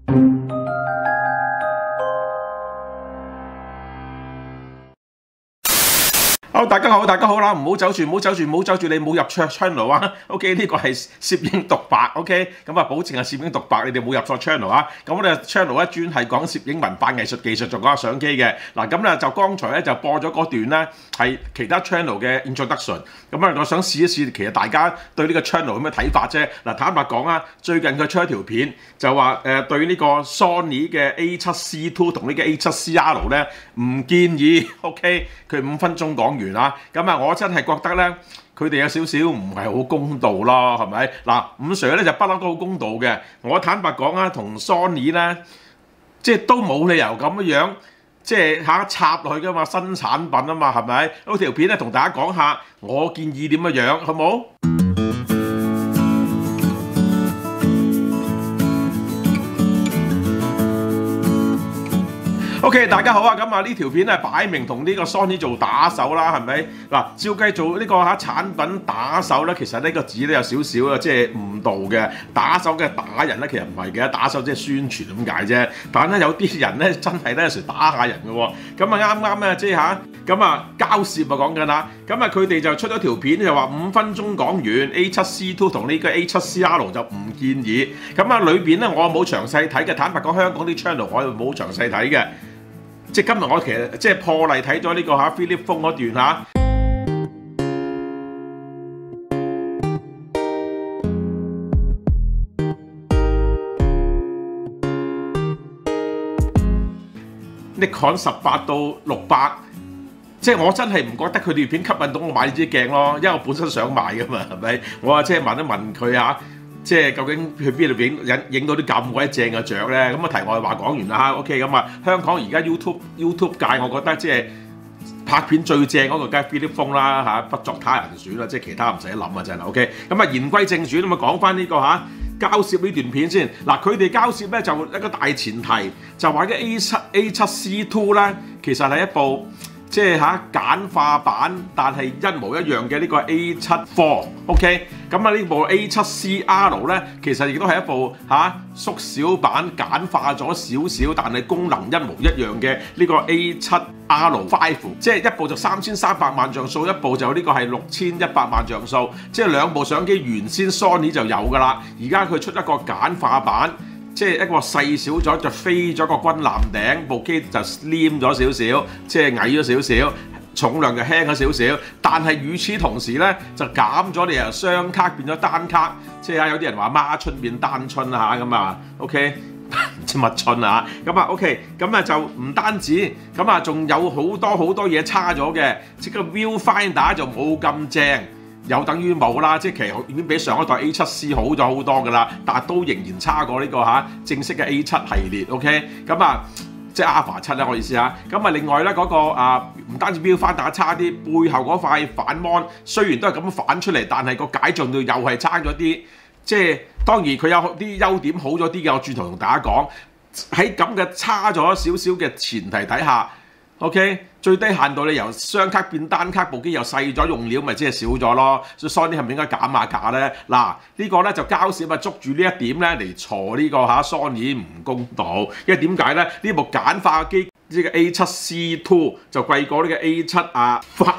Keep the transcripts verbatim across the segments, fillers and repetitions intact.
好，大家好，大家好啦，唔好走住，唔好走住，唔好走住，你冇入錯 channel 啊 ！OK， 呢個係攝影獨白 ，OK， 咁啊，保證係攝影獨白，你哋冇入錯 channel 啊！咁我哋 channel 咧專係講攝影文化藝術技術，仲講下相機嘅。嗱，咁咧就剛才咧就播咗嗰段咧係其他 channel 嘅 introduction。咁啊，我想試一試，其實大家對呢個 channel 有咩睇法啫？嗱，坦白講啊，最近佢出一條片就話誒、呃、對呢個 Sony 嘅 A 七 C Two 同呢個 A 七 C R 咧唔建議 ，OK， 佢五分鐘講完。啦，咁啊，我真係覺得咧，佢哋有少少唔係好公道咯，係咪？嗱，五 Sir 咧就不嬲都好公道嘅。我坦白講啊，同 Sony 咧，即係都冇理由咁樣，即係嚇插落去噶嘛，新產品啊嘛，係咪？嗰條片咧同大家講下，我建議點樣樣，好冇？OK， 大家好啊！咁啊，呢條片咧擺明同呢個 Sony 做打手啦，係咪？嗱，照計做呢個嚇產品打手咧，其實呢個字咧有少少啊，即係誤導嘅。打手嘅打人咧，其實唔係嘅，打手即係宣傳咁解啫。但係咧有啲人咧真係咧有時打下人嘅喎。咁啊啱啱咧即係嚇，咁啊交涉啊講緊啦。咁啊佢哋就出咗條片就話五分鐘講完 A 七 C Two 同呢個 A 七 C R 就唔建議。咁啊裏邊咧我冇詳細睇嘅，坦白講香港啲 channel 我冇詳細睇嘅。即係今日我其實即係破例睇咗呢個嚇 Philip Fong 嗰段嚇。Nikon 十八到六百，即係我真係唔覺得佢條片吸引到我買呢支鏡咯，因為我本身想買噶嘛，係咪？我啊即係問一問佢嚇。即係究竟去邊度影影影到啲咁鬼正嘅雀咧？咁啊題外話講完啦嚇 ，OK 咁啊，香港而家 YouTube YouTube 界，我覺得即係拍片最正嗰個梗係 Philip Fong 啦嚇，不作他人選啦，即係其他唔使諗啊真係 OK。咁啊言歸正傳，咁啊講翻呢個嚇交涉呢段片先。嗱，佢哋交涉咧就一個大前提，就話嘅 A 七 A 七 C Two 咧，其實係一部。即係嚇簡化版，但係一模一樣嘅呢個 A 七 Four，OK， 咁啊呢部 A 七 C R 咧，其實亦都係一部嚇縮小版，簡化咗少少，但係功能一模一樣嘅呢個 A 七 R Five， 即係一部就三千三百萬像素，一部就呢個係六千一百萬像素，即係兩部相機原先 Sony 就有㗎啦，而家佢出一個簡化版。即係一個細小咗就飛咗個軍艦頂，部機就 slim 咗少少，即係矮咗少少，重量就輕咗少少。但係與此同時咧，就減咗你由雙卡變咗單卡，即係有啲人話孖春變單春啊咁啊 ，OK， 唔知乜春啊，咁啊 OK， 咁啊就唔單止，咁啊仲有好多好多嘢差咗嘅，即係個 Viewfinder 就冇咁正。有等於冇啦，即係其實已經比上一代 A 七 C 好咗好多㗎啦，但係都仍然差過呢個嚇正式嘅 A 七系列 ，OK， 咁啊即係 Alpha 七啦，我意思嚇。咁啊另外咧嗰個啊唔單止標翻打差啲，背後嗰塊反 mon 雖然都係咁反出嚟，但係個解像度又係差咗啲。即係當然佢有啲優點好咗啲嘅，我轉頭同大家講。喺咁嘅差咗少少嘅前提底下。OK， 最低限度你由雙卡變單卡，部機又細咗，用料咪即係少咗咯。所以 Sony 係咪應該減下價咧？嗱，呢個咧就交涉啊，捉住呢一點咧嚟鋤呢個嚇 Sony 唔公道。因為點解咧？呢部簡化機呢個 A 七 C Two 就貴過呢個 A 七啊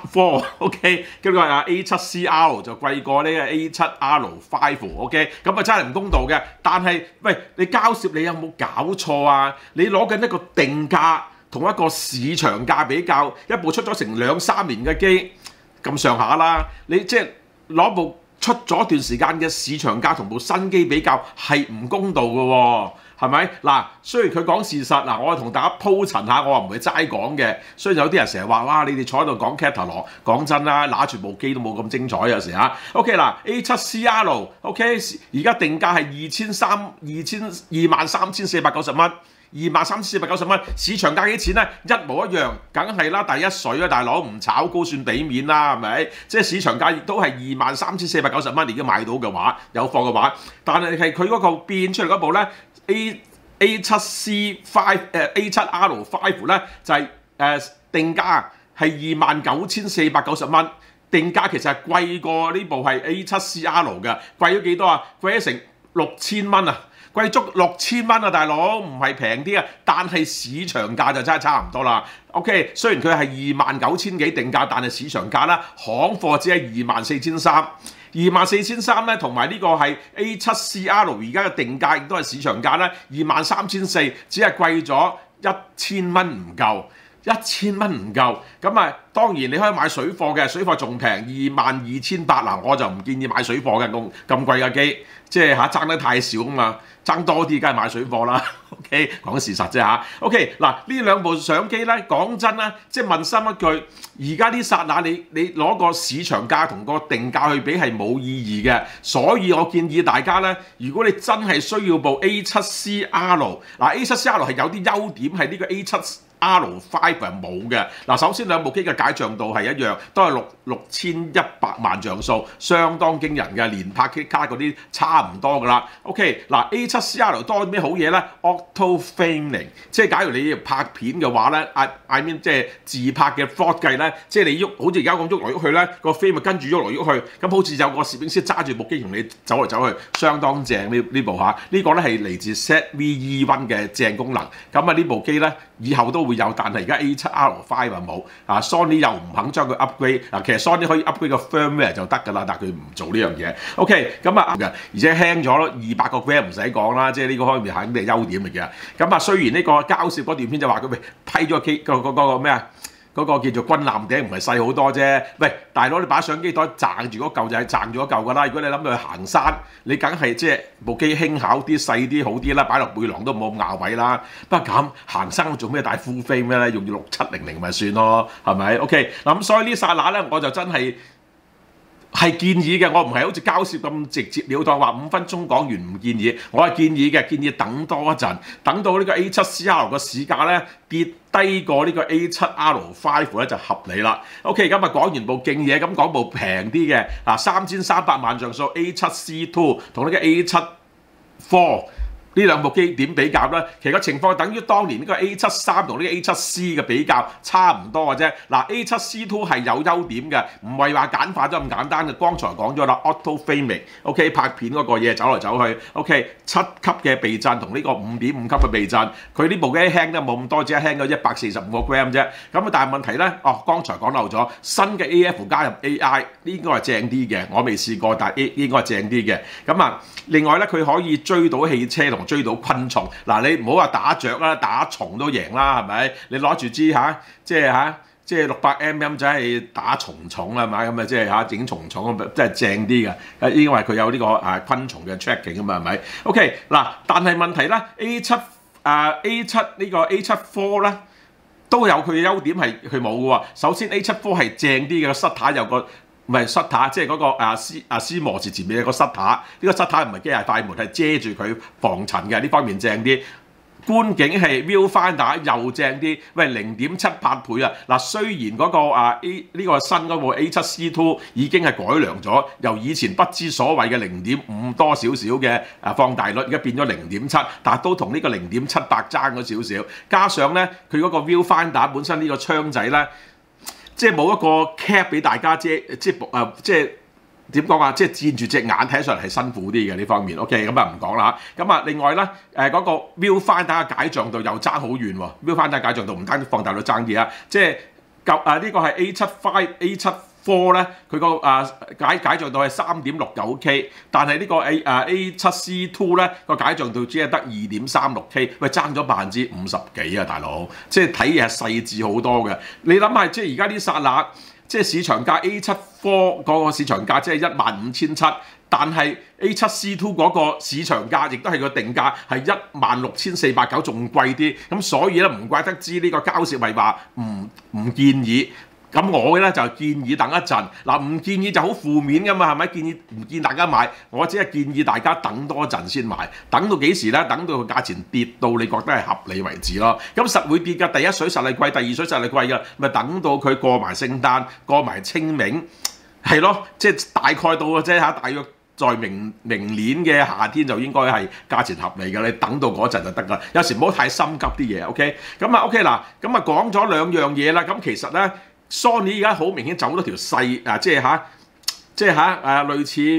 Four，OK， 跟住話 A 七 C R 就貴過呢個 A 七 R Five，OK， 咁啊真係唔公道嘅。但係喂，你交涉你有冇搞錯啊？你攞緊一個定價。同一個市場價比較，一部出咗成兩三年嘅機咁上下啦，你即係攞部出咗段時間嘅市場價同部新機比較係唔公道嘅喎，係咪？嗱，雖然佢講事實，嗱，我同大家鋪陳下，我話唔會齋講嘅。雖然有啲人成日話，哇，你哋坐喺度講 catalog， 講真啦，揦住部機都冇咁精彩有時嚇。OK 嗱 ，A 七 C R，OK， 而家定價係二千三二千二萬三千四百九十蚊。二萬三千四百九十蚊，市場價幾錢咧？一模一樣，梗係啦，第一水啊，大佬唔炒高算俾面啦，係咪？即係市場價亦都係二萬三千四百九十蚊，而家買到嘅話，有貨嘅話，但係係佢嗰個變出嚟嗰部咧 A A 七 C Five 誒 A 七 R Five 咧就係、是、誒、呃、定價係二萬九千四百九十蚊，定價其實係貴過呢部係 A 七 C R 嘅，貴咗幾多啊？貴咗成六千蚊啊！ 貴足六千蚊啊，大佬唔係平啲啊，但係市場價就真係差唔多啦。OK， 雖然佢係二萬九千幾定價，但係市場價啦，行貨只係二萬四千三，二萬四千三咧，同埋呢個係 A 七 C R 而家嘅定價亦都係市場價咧，二萬三千四，只係貴咗一千蚊唔夠。一千蚊唔夠，咁啊當然你可以買水貨嘅，水貨仲平二萬二千八嗱，我就唔建議買水貨嘅，咁咁貴嘅機，即係嚇爭得太少啊嘛，爭多啲梗係買水貨啦。OK， 講事實啫嚇。OK， 嗱呢兩部相機咧，講真啦，即係問心一句，而家啲剎那你你攞個市場價同個定價去比係冇意義嘅，所以我建議大家咧，如果你真係需要部 A 七 C R， 嗱 A 七 C R 係有啲優點係呢個 A 七。R 五係冇嘅嗱，首先兩部機嘅解像度係一樣，都係六六千一百萬像素，相當驚人嘅，連拍 K 卡嗰啲差唔多噶啦。OK， 嗱 A 七 C R 多啲咩好嘢咧 ？Auto framing， 即係假如你要拍片嘅話咧 ，I I mean 即係自拍嘅 vlog 計咧，即係你喐，好似而家咁喐嚟喐去咧，個 frame 咪跟住喐嚟喐去，咁好似有個攝影師揸住部機同你走嚟走去，相當正呢呢部嚇。呢個咧係嚟自 Z V E 一嘅正功能，咁啊呢部機咧以後都會有，但係而家 A 七 R 五啊冇啊 ，Sony 又唔肯將佢 upgrade 嗱，其實 Sony 可以 upgrade 個 firmware 就得㗎啦，但係佢唔做呢樣嘢。OK， 咁啊嘅，而且輕咗二百個 gram 唔使講啦，即係呢個方面肯定係優點嚟嘅。咁啊，雖然呢個交涉嗰段片就話佢喂批咗 K 個嗰個咩啊？嗰個叫做軍艦頂唔係細好多啫，喂大佬你把相機袋掙住嗰嚿就係掙住嗰嚿㗎啦。如果你諗到去行山，你梗係即係部機輕巧啲、細啲好啲啦，擺落背囊都冇咁咬位啦。不過咁行山做咩帶 full frame 咩咧？用六七零零咪算咯，係咪 ？OK 嗱咁所以呢剎那咧，我就真係。係建議嘅，我唔係好似交涉咁直接了當，話五分鐘講完唔建議，我係建議嘅，建議等多一陣，等到呢個 A 七 C R 個市價咧跌低過呢個 A 七 R 五咧就合理啦。OK， 咁啊講完部勁嘢，咁講部平啲嘅嗱，三千三百萬像素 A 七 C 二同呢個 A 七四。呢兩部機點比較咧？其實個情況等於當年呢個 A 七三同呢個 A 七 C 嘅比較差唔多嘅啫。嗱 A 七 C 二係有優點嘅，唔係話簡化咗咁簡單嘅。剛才講咗啦 ，auto framing，OK 拍片嗰個嘢走嚟走去 ，OK 七級嘅避震同呢個五點五級嘅避震，佢呢部機輕得冇咁多，只係輕咗一百四十五個 gram 啫。咁啊，但係問題咧，哦，剛才講漏咗新嘅 A F 加入 A I， 呢應該係正啲嘅，我未試過，但係應該係正啲嘅。咁啊，另外咧，佢可以追到汽車同追到昆蟲嗱，你唔好話打雀啦，打蟲都贏啦，係咪？你攞住支嚇，即係嚇，即係六百 mm 就係打蟲蟲係咪？咁啊，即係嚇整蟲蟲咁，真係正啲嘅，因為佢有呢個啊昆蟲嘅 tracking 啊嘛，係咪 ？OK 嗱，但係問題咧 ，A 七啊 A 七呢個 A 七四咧都有佢嘅優點係佢冇嘅喎。首先 A 七四係正啲嘅，shutter有個。唔係 shutter，即係嗰個啊斯啊斯摩士前面有個 shutter，呢個 shutter 唔係機械快門，係遮住佢防塵嘅，呢方面正啲。觀景器 viewfinder 又正啲，喂零點七八倍啊！嗱，雖然嗰個啊 A 呢個新嗰部 A 七 C 二已經係改良咗，由以前不知所謂嘅零點五多少少嘅啊放大率，而家變咗零點七，但係都同呢個零點七八爭咗少少。加上咧，佢嗰個 viewfinder 本身呢個窗仔咧。即係冇一個 cap 俾大家遮，即係誒，即係點講啊？即係佔住隻眼睇上嚟係辛苦啲嘅呢方面。OK， 咁啊唔講啦嚇。咁啊另外咧，誒嗰個 viewfinder 嘅解像度又爭好遠喎。viewfinder 解像度唔單止放大率爭啲啊，即係舊啊呢個係 A 七五 A 七四咧，佢個啊解解像度係三點六九 K， 但係呢個 A 啊 A 七 C 二咧個解像度只係得二點三六 K， 喂爭咗百分之五十幾啊，大佬！即係睇嘢係細緻好多嘅。你諗下，即係而家啲剎那，即係市場價 A 七四嗰個市場價即係一萬五千七，但係 A 七 C 二嗰個市場價亦都係個定價係一萬六千四百九，仲貴啲。咁所以咧唔怪得知呢個交涉係話唔唔建議。咁我咧就建議等一陣，嗱唔建議就好負面㗎嘛，係咪？建議唔建議大家買，我只係建議大家等多陣先買，等到幾時咧？等到個價錢跌到你覺得係合理為止咯。咁實會跌㗎，第一水實係貴，第二水實係貴㗎，咪等到佢過埋聖誕，過埋清明，係咯，即係大概到嘅啫嚇，大約在明明年嘅夏天就應該係價錢合理嘅，你等到嗰陣就得㗎。有時唔好太心急啲嘢 ，OK？ 咁啊 OK 嗱，咁啊講咗兩樣嘢啦，咁其實咧。Sony 而家好明顯走咗條細啊，即係嚇，即係嚇誒類似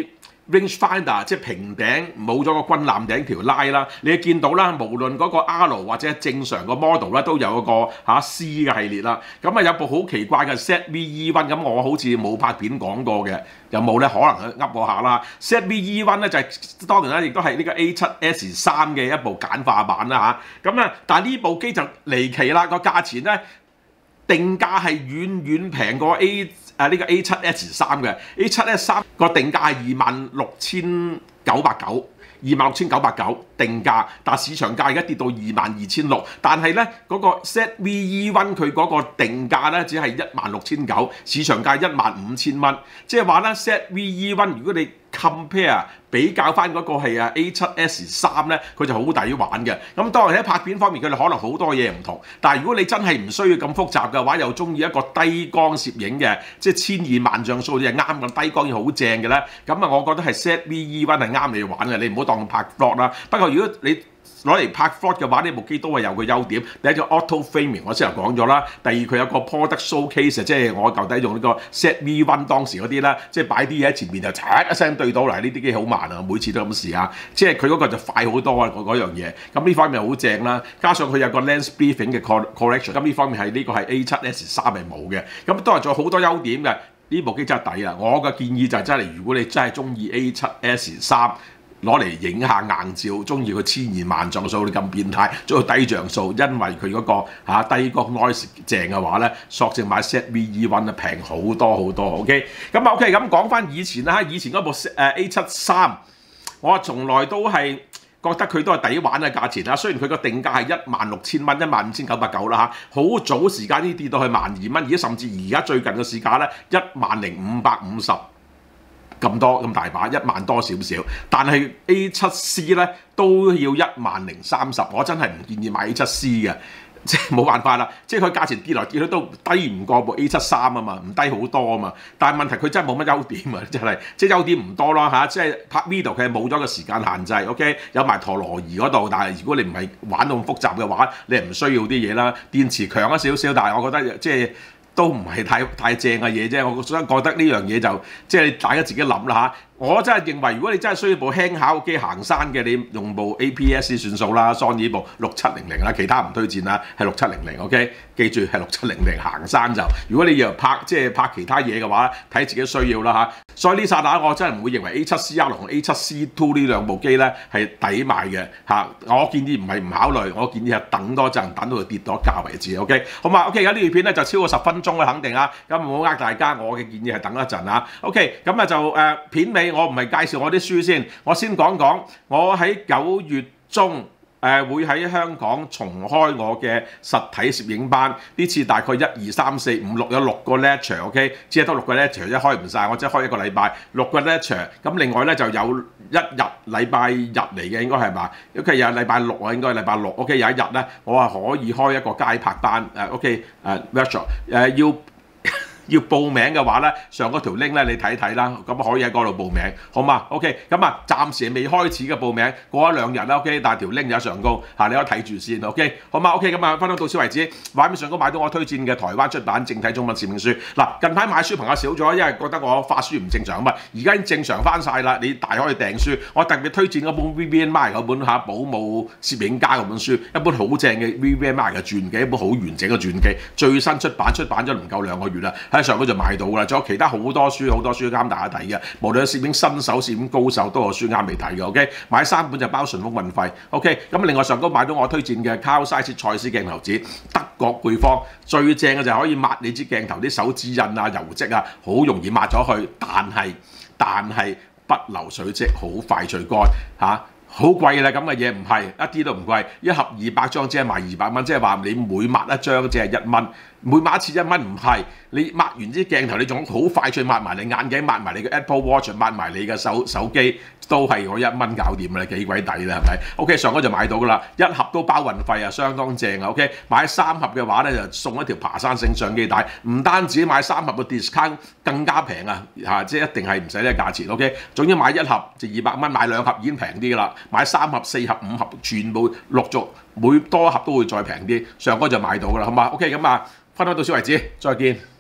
range finder 即係平頂冇咗個軍艦頂條拉啦，你見到啦，無論嗰個 R 或者正常個 model 咧都有一個嚇 C 嘅系列啦。咁啊有部好奇怪嘅 Z V E 一，咁我好似冇拍片講過嘅，有冇咧？可能噏過下啦。Z V E 一咧就係、是、當然啦，亦都係呢個 A 七 S 三嘅一部簡化版啦嚇。咁啊，但係呢部機就離奇啦，個價錢咧定價係遠遠平過 A。誒呢個 A 七 S 三嘅 A 七 S 三個定價係二萬六千九百九，二萬六千九百九定價，但市場價而家跌到二萬二千六，但係咧嗰個 Z V E 一佢嗰個定價咧只係一萬六千九，市場價一萬五千蚊，即係話咧 Z V E 一如果你 compare 比較翻嗰個係啊 A 七 S 三咧，佢就好抵玩嘅。咁當然喺拍片方面，佢哋可能好多嘢唔同。但係如果你真係唔需要咁複雜嘅話，又中意一個低光攝影嘅，即係千二萬像素你係啱嘅，低光要好正嘅咧。咁啊，我覺得係 Z V E 一係啱你玩嘅，你唔好當拍 vlog 啦。不過如果你攞嚟拍 vlog 嘅話，呢部機都係有個優點。第一個 auto framing 我先頭講咗啦，第二佢有個 product showcase， 即係我舊底用呢個 Z V 一當時嗰啲啦，即係擺啲嘢喺前面就嚓一聲對到嚟，呢啲機好慢啊，每次都咁試啊。即係佢嗰個就快好多啊，嗰樣嘢。咁呢方面好正啦，加上佢有個 lens briefing 嘅 correction， 咁呢方面係呢個係 A 七 S 三係冇嘅。咁當然仲有好多優點嘅，呢部機真係抵啦。我嘅建議就係真係，如果你真係中意 A 七 S 三。攞嚟影下硬照，中意佢千二萬像素，你咁變態，中意低像素，因為佢嗰、那個、啊、低光 noise 正嘅話咧，索性買 Z V E 一啊平好多好多 ，OK？ 咁啊 OK， 咁講翻以前啦，以前嗰部誒 A 七三，我從來都係覺得佢都係抵玩嘅價錢啦。雖然佢個定價係一萬六千蚊，一萬五千九百九啦嚇，好早時間已經跌到去萬二蚊，而家甚至而家最近嘅市價咧一萬零五百五十。咁多咁大把，一萬多少少，但係 A 七 C 咧都要一萬零三十，我真係唔建議買 A 七 C 嘅，即係冇辦法啦，即係佢價錢跌來跌去都低唔過部 A 七三啊嘛，唔低好多啊嘛，但係問題佢真係冇乜優點啊，真係即係優點唔多啦嚇，即係拍 video 佢係冇咗個時間限制 ，OK， 有埋陀螺儀嗰度，但係如果你唔係玩到咁複雜嘅話，你係唔需要啲嘢啦，電池強一少少，但係我覺得即係。都唔係太太正嘅嘢啫，我想覺得呢樣嘢就即係大家自己諗啦嚇。我真係認為，如果你真係需要部輕巧機行山嘅，你用部 A P S 算數啦 ，Sony 部六七零零啦，其他唔推薦啦，係六七零零 OK， 記住係六七零零行山就。如果你要拍即係拍其他嘢嘅話，睇自己需要啦嚇。所以呢剎那我真係唔會認為 A 七 C R 同 A 七 C Two 呢兩部機咧係抵買嘅嚇。我建議唔係唔考慮，我建議係等多陣，等到佢跌到價為止 OK。好嘛 OK，而家呢條片咧就超過十分鐘啦，肯定啦。咁唔好呃大家，我嘅建議係等一陣啊。OK， 咁啊就誒、呃、片尾。我唔係介紹我啲書先，我先講講我喺九月中誒、呃、會喺香港重開我嘅實體攝影班。呢次大概一二三四五六有六個 lecture，OK， 只係得六個 lecture， 一開唔晒，我只係開一個禮拜六個 lecture。咁另外咧就有一日禮拜日嚟嘅應該係嘛 ？OK， 有禮拜六啊，應該係禮拜六。OK， 有一日咧我係可以開一個街拍班誒 ，OK 誒 workshop 誒要。要報名嘅話咧，上嗰條 link 咧你睇睇啦，咁可以喺嗰度報名，好嘛 ？OK， 咁啊暫時未開始嘅報名，過一兩日啦 ，OK， 但係條 link 有上高嚇，你可以睇住先 ，OK， 好嘛 ？OK， 咁啊分享到此為止。畫面上高買到我推薦嘅台灣出版正體中文攝影書。嗱，近排買書朋友少咗，因為覺得我發書唔正常啊嘛，而家已經正常翻晒啦，你大可以訂書。我特別推薦嗰本 Vivian Maier 嗰本嚇保姆攝影家嗰本書，一本好正嘅 Vivian Maier 嘅傳記，一本好完整嘅傳記，最新出版，出版咗唔夠兩個月啦。喺上嗰就買到㗎啦，仲有其他好多書，好多書啱大家睇嘅，無論攝影新手、攝影高手都有書啱你睇嘅。OK， 買三本就包順豐運費。OK， 咁另外上高買到我推薦嘅 Carl Zeiss 蔡司鏡頭紙，德國配方，最正嘅就係可以抹你支鏡頭啲手指印啊、油漬啊，好容易抹咗去，但係但係不流水漬，好快脆乾嚇。啊好貴啦，咁嘅嘢唔係一啲都唔貴，一盒二百張只係賣二百蚊，即係話你每抹一張只係一蚊，每抹一次一蚊唔係，你抹完支鏡頭你仲好快脆抹埋你眼鏡，抹埋你嘅 Apple Watch， 抹埋你嘅手手機，都係我一蚊搞掂啦，幾鬼抵啦，係咪 ？OK， 上嗰就買到噶啦，一盒都包運費啊，相當正啊。OK， 買三盒嘅話咧就送一條爬山性相機帶，唔單止買三盒嘅 discount 更加平啊，嚇，即係一定係唔使呢個價錢。OK， 總之買一盒就二百蚊，買兩盒已經平啲噶啦。買三盒、四盒、五盒，全部陸續每多一盒都會再平啲，上嗰就買到噶啦，好嘛 ？OK， 咁啊，分享到此為止，再見。